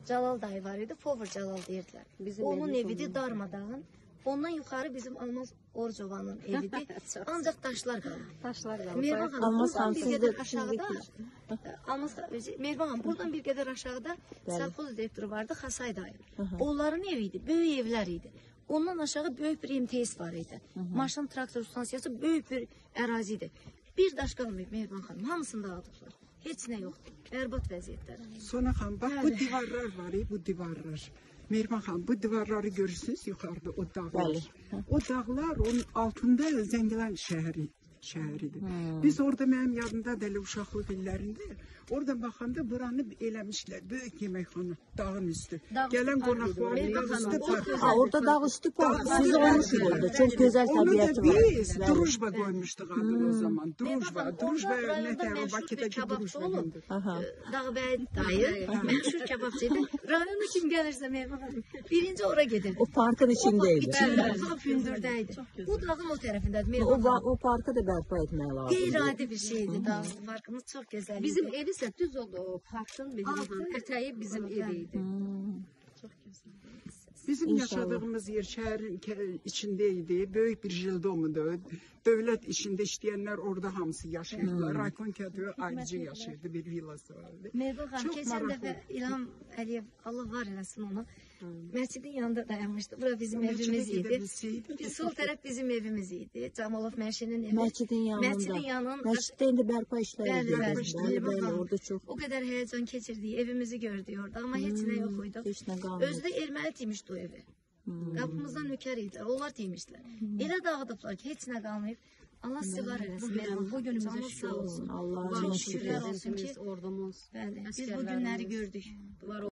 Cəlal dayı var idi, Fover Cəlal deyirdilər. Onun evidir darmadağın. Ondan yuxarı bizim Almaz Orcovanın evidir. Ancaq daşlar qalır. Daşlar qalır. Mehman xanım, buradan bir qədər aşağıda, Mehman xanım, buradan bir qədər aşağıda Safxoz direktoru vardı, Xasay dayı. Onların evi idi, böyük evlər idi. Ondan aşağı böyük bir MTS var idi. Maşın traktor stansiyası böyük bir ərazi idi. Bir daş qalmayıb Mehman xanım, hamısını dağıdıblar. Heç nə yoxdur, bərbad vəziyyətlər. Sonra xanım, bax bu divarlar var, bu divarlar. Mehman xanım, bu divarları görürsünüz yuxarıda, o dağlar. O dağlar, onun altında Zəngilan şəhəridir. Biz orada mənim yadımda elə uşaqlıq illərində, oradan baxanda buranı eləmişlər, böyük yeməkxana, dağın üstü. Gələn qonaqlar, dağ üstü park. Orada dağ üstü park, siz olmuşsunuz orada, çok güzel tabiatı var. Onu da biz Drujba qoymuşduq adını o zaman. Drujba nətər, o Bakıdakı Drujba gündür. Dağbəy dayı, məşhur kebabçıydı. Rayona kim gəlirsə Mehman xanım, birinci ora gedirdi. O parkın içindeydi. Lap hündürdəydi. Bu dağın o tərəfindədir Mehman xanım. O parkı da bərpa etmək lazım. Qeyri-adi bir şeydi Dağüstü parkımız, çox gözəl. Bizim evi isə düz oldu, o parkın ətəyi bizim eviydi. Çox gözəl. Bizim yaşadığımız yer şəhərin içindeydi, böyük bir jildomudur. Dövlət işində işləyənlər orada hamısı yaşayırdılar. Raykon Kədvi ayrıca yaşayırdı, bir villası vardı. Mehman xanım, keçən dəfə İlham Əliyev, Allah var eləsin onu, məscidin yanında dayanmışdı. Bura bizim evimiz idi. Sol tərəf bizim evimiz idi. Camalov Məşinin evi. Məscidin yanında. Məscidin yanının. Məsciddə indi bərpa işləri Bəli, orada çox. O qədər həyəcan keçirdik, evimizi gördük orada, amma heç nə yox idi. Heç nə qalmadı. Özü də erməni tiymişdi o evi. Qapımızdan nökər idilər, onlar tiymişdilər. Elə dağıdıblar ki, heç nə qalmayıb. Allah sizi var eləsin. Bu günümüzə şükür olsun. Allah'a şükürlər olsun ki, ordumuz, biz bu günləri gördük.